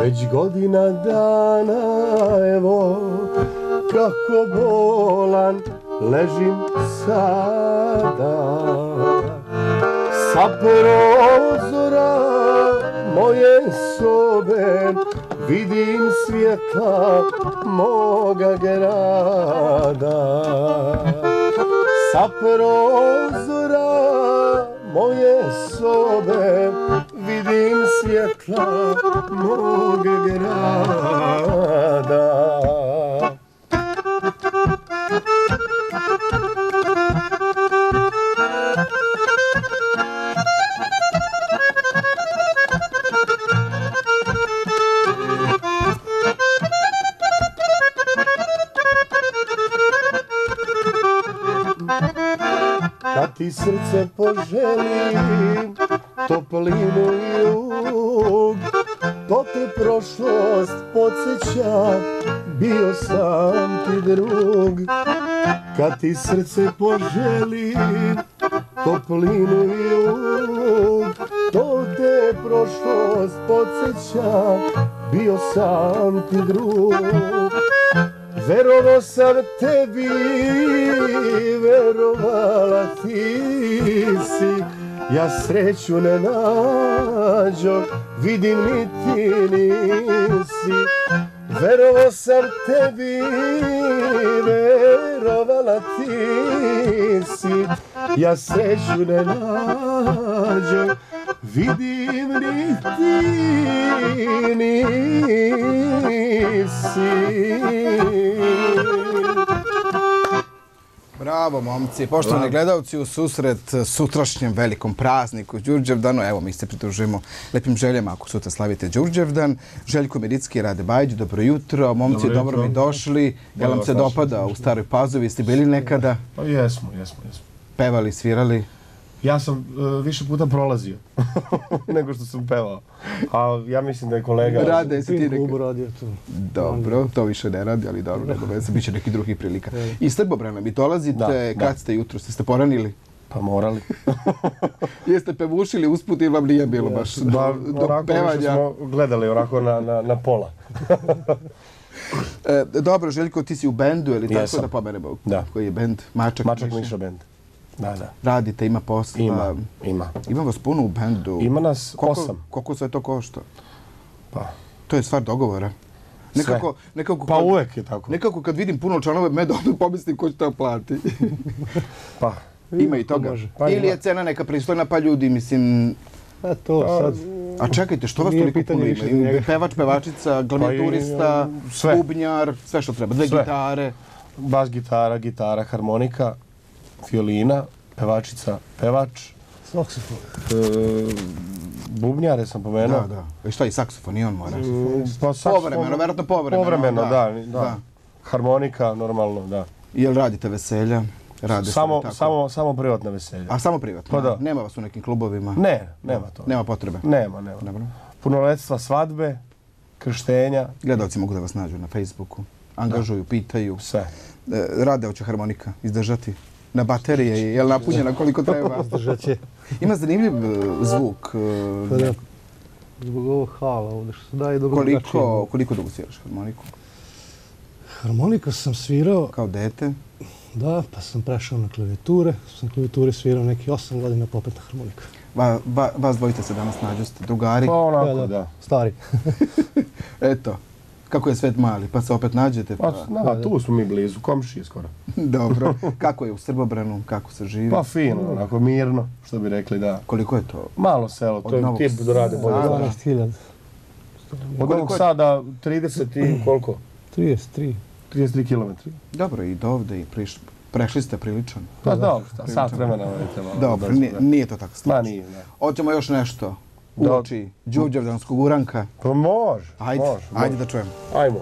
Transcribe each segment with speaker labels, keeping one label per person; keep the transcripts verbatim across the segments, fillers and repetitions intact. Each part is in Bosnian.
Speaker 1: Već godina dana, evo, kako bolan ležim sada. Sa prozora moje sobe vidim svjetla moga grada. Sa prozora moje sobe vidim svjetla mog grada. Kad ti srce poželi toplinu i jug, to te prošlost podsjeća, bio sam ti drug. Kad ti srce poželi toplinu i jug, to te prošlost podsjeća, bio sam ti drug. Verovao sam tebi, verovala ti si, ja sreću ne nađo, vidim ni ti nisi. Verovao sam tebi, verovala ti si, ja sreću ne nađo, vidim ni ti nisi.
Speaker 2: Bravo, momci. Poštovani gledalci, u susret sutrašnjem velikom prazniku Đurđevdanu, evo mi se pridružujemo lepim željama ako sutra slavite Đurđevdan. Željko Medicki, Rade Bajić, dobro jutro. Momci, dobro mi došli. Jel vam se dopada u Staroj Pazovi? Ste bili nekada?
Speaker 1: Pa jesmo, jesmo, jesmo.
Speaker 2: Pevali, svirali?
Speaker 1: Ja sam više puta prolazio nego što sam pevao. A ja mislim da je kolega...
Speaker 2: Rade, jesi ti
Speaker 3: klubu radio to.
Speaker 2: Dobro, to više ne radi, ali dobro, nego veze, bit će nekih drugih prilika. Iz Srbobrana mi dolazite, kad ste jutro, ste poranili?
Speaker 1: Pa morali.
Speaker 2: Jeste pevušili usput ili vam nije bilo baš do pevanja?
Speaker 1: Smo gledali onako na pola.
Speaker 2: Dobro, Željko, ti si u bendu, ili tako da pomenemo?
Speaker 1: Da.
Speaker 2: Koji je bend? Mačak Miša?
Speaker 1: Mačak Miša bend. Da, da.
Speaker 2: Radite, ima posla?
Speaker 1: Ima, ima.
Speaker 2: Ima vas puno u bendu?
Speaker 1: Ima nas osam.
Speaker 2: Koliko sve to košta?
Speaker 1: Pa...
Speaker 2: To je stvar dogovora.
Speaker 1: Sve. Pa uvek je tako.
Speaker 2: Nekako kad vidim puno članove meda, onda pomislim ko će to plati.
Speaker 1: Pa...
Speaker 2: Ima i toga. Ili je cena neka pristojna, pa ljudi, mislim...
Speaker 3: A to sad...
Speaker 2: A čekajte, što vas toliko puno ima? Pevač, pevačica, gladiatorista, bubnjar, sve što treba. Dve gitare.
Speaker 1: Bas gitara, gitara, harmonika, fiolina, pevačica, pevač.
Speaker 3: Saksofon.
Speaker 1: Bubnjare sam pomenuo.
Speaker 2: Da, da. I šta, i saksofon, i on mora?
Speaker 1: Povremeno,
Speaker 2: vjerojatno povremeno.
Speaker 1: Povremeno, da. Harmonika, normalno, da.
Speaker 2: Jel radite veselja?
Speaker 1: Samo privatna veselja.
Speaker 2: A samo privatna? Nema vas u nekim klubovima?
Speaker 1: Ne, nema to.
Speaker 2: Nema potrebe?
Speaker 1: Nema, nema. Punoletstva, svadbe, krštenja.
Speaker 2: Gledalci mogu da vas nađu na Facebooku. Angažuju, pitaju.
Speaker 1: Sve.
Speaker 2: Rade, hoće harmonika izdržati? Na baterije, je li napunjena koliko treba?
Speaker 3: Izdržat će.
Speaker 2: Ima zanimljiv zvuk.
Speaker 3: Zbog ovog hala ovdje što se daje dobro
Speaker 2: drugačije. Koliko dugo sviraš harmoniku?
Speaker 3: Harmonika sam svirao...
Speaker 2: Kao dete?
Speaker 3: Da, pa sam prešao na klavijature. Sam klavijature svirao neki osam godina, pa opet na harmonika.
Speaker 2: Vas dvojice se danas nađu, ste drugari?
Speaker 1: Pa onako, da.
Speaker 3: Stari.
Speaker 2: Eto. Kako je svet mali, pa se opet nađete?
Speaker 1: Da, tu smo mi blizu, komšije skoro.
Speaker 2: Dobro. Kako je u Srbobranu, kako se živi?
Speaker 1: Pa fino, onako mirno, što bi rekli, da.
Speaker 2: Koliko je to?
Speaker 1: Malo selo, to je tip da rade bolje.
Speaker 3: dvanaest hiljada.
Speaker 1: Od Novog Sada trideset i koliko?
Speaker 3: trideset tri.
Speaker 1: trideset tri kilometra.
Speaker 2: Dobro, i do ovde i prešli ste prilično.
Speaker 1: Pa dobro, sat vremena.
Speaker 2: Dobro, nije to tako strašno.
Speaker 1: Ma nije, da.
Speaker 2: Hoćemo još nešto. Uoči Đurđevdanskog uranka.
Speaker 1: Pa može.
Speaker 2: Ajde, ajde da čujemo.
Speaker 1: Ajmo.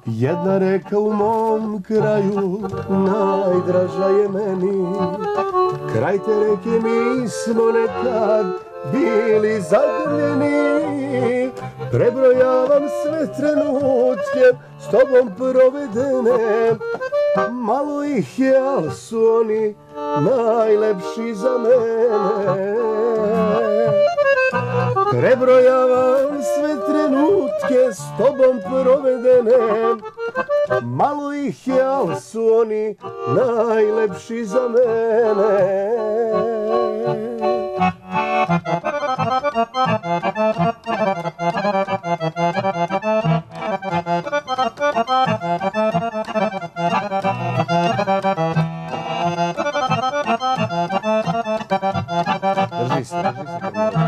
Speaker 1: Jedna reka u mom kraju najdraža je meni. Kraj te reke mi smo nekad bili zagrljeni. Prebrojavam sve trenutke s tobom provedene. Malo ih je, al su oni najlepši za mene. Prebrojavam sve trenutke s tobom provedene. Malo ih je, al su oni najlepši za mene. Drži se, drži se kad može.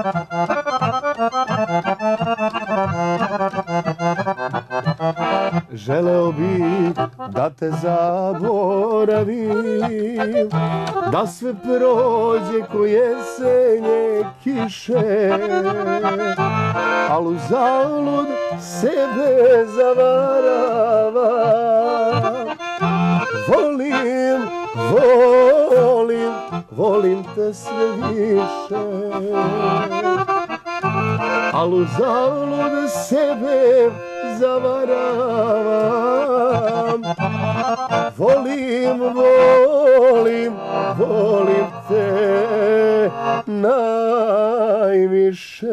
Speaker 1: Želeo bih da te zaboravim, da sve prođe ko jesenje kiše, al uzalud sebe zavaravam. Volim, volim, volim te sve više, al uzalud sebe zavaravam. Volim, volim, volim te najviše.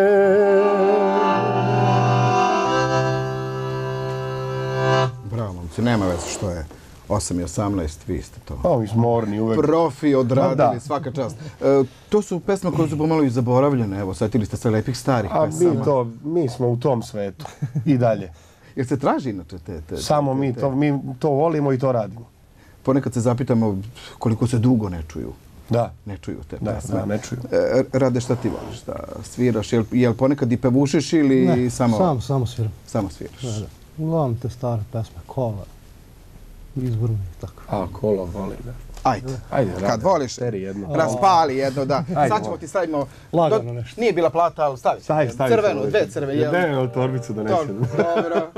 Speaker 2: Bravo, momci, nema veze što je osam i osamnaest, vi ste to.
Speaker 1: Pa, mi smo morni uvek.
Speaker 2: Profi odradili,
Speaker 1: Da.
Speaker 2: svaka čast. E, to su pesme koje su pomalo i zaboravljene, evo, setili ste se lepih starih
Speaker 1: A
Speaker 2: pesama.
Speaker 1: mi to, mi smo u tom svetu i dalje.
Speaker 2: Jer se traži inače te... te
Speaker 1: Samo
Speaker 2: te-
Speaker 1: mi
Speaker 2: te-
Speaker 1: to, mi to volimo i to radimo.
Speaker 2: Ponekad se zapitamo koliko se dugo ne čuju.
Speaker 1: Da,
Speaker 2: Ne čuju te
Speaker 1: da,
Speaker 2: pesme.
Speaker 1: da, ne čuju.
Speaker 2: E, Rade, šta ti voliš da sviraš? Jel, jel ponekad i pevušiš ili
Speaker 3: Ne,
Speaker 2: samo,
Speaker 3: sam, samo sviram.
Speaker 2: samo sviraš?
Speaker 3: Da, da. Uglavnom te stare pesme, Kola, Izborni i tako.
Speaker 1: A, kolo volim, da.
Speaker 2: Ajde.
Speaker 1: Ajde,
Speaker 2: Kad
Speaker 1: Rade,
Speaker 2: voliš,
Speaker 1: teri jedno.
Speaker 2: raspali jedno, da.
Speaker 1: Ajde,
Speaker 2: Sad ćemo
Speaker 1: molim.
Speaker 2: ti stavimo...
Speaker 3: Lagano
Speaker 2: do-
Speaker 3: nešto.
Speaker 2: Nije bila plata, ali stavi.
Speaker 1: Stavi, stavi.
Speaker 2: Crvenu, dve crve, jel?
Speaker 1: Ne, ne, torbicu donesem.
Speaker 2: Dobro.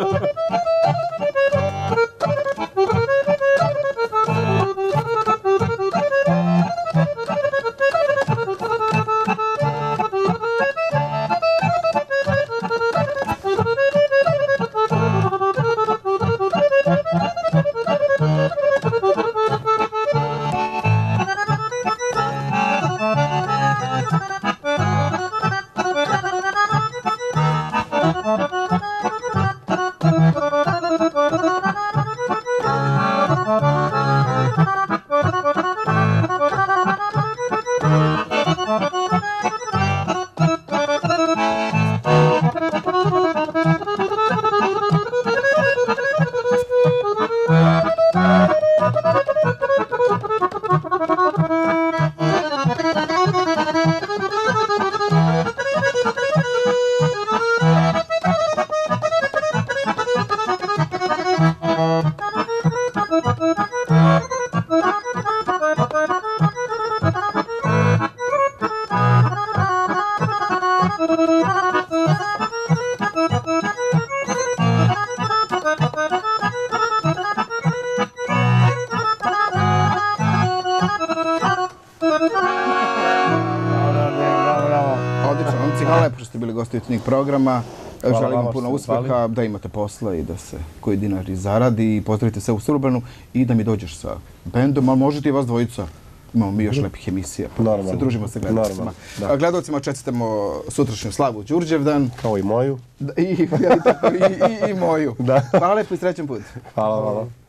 Speaker 2: Odlično, momci, hvala lepo što ste bili gosti jutarnjeg programa.
Speaker 1: Hvala
Speaker 2: Želim
Speaker 1: vama
Speaker 2: vam
Speaker 1: što
Speaker 2: puno
Speaker 1: ste
Speaker 2: uspeha, da imate posla i da se koji dinar i zaradi. I pozdravite se u Srbanu i da mi dođeš sa bendom, ali možete i vas dvojica. Imamo mi još lepih emisija, pa
Speaker 1: Normalno.
Speaker 2: se družimo sa gledalcima.
Speaker 1: Normalno, da.
Speaker 2: A Gledalcima čestitamo sutrašnju slavu Đurđevdan
Speaker 1: Kao i moju.
Speaker 2: i, i, i, i, i moju.
Speaker 1: Da.
Speaker 2: Hvala lepo i srećan put.
Speaker 1: Hvala, hvala.